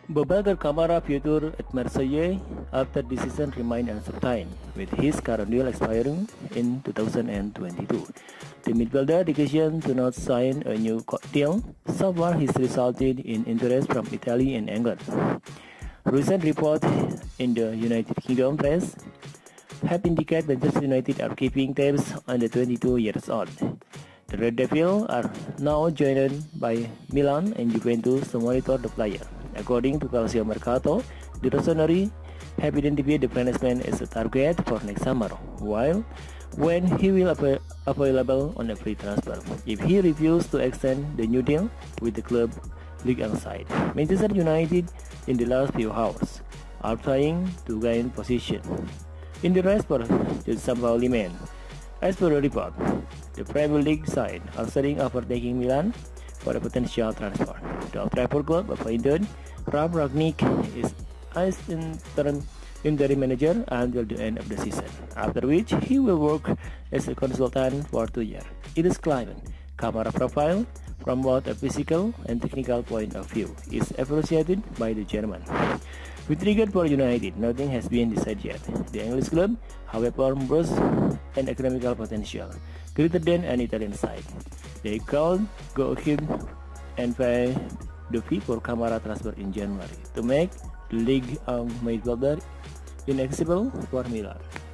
Babacar Camara future at Marseille after the season remain uncertain, with his current deal expiring in 2022. The midfielder decision to not sign a new deal so far has resulted in interest from Italy and England. Recent reports in the United Kingdom press have indicated Manchester United are keeping tabs on the 22 years old. The Red Devils are now joined by Milan and Juventus to monitor the player. According to Calcio Mercato, the Rossoneri have identified the Frenchman as a target for next summer, while when he will be available on a free transfer if he refuses to extend the new deal with the club Ligue 1 side. Manchester United in the last few hours are trying to gain position in the race for the Sampaoli man. As per the report, the Premier League side are studying overtaking Milan for a potential transfer. The Old Trafford club appointed Ralf Rangnick is as interim manager until the end of the season, after which he will work as a consultant for 2 years. It is claimed Camara profile from both a physical and technical point of view is appreciated by the German. With regard for United, nothing has been decided yet. The English club, however, boasts an economical potential greater than an Italian side. They could go ahead and pay the fee for Camara transfer in January to make the league midfielder inaccessible for Milan.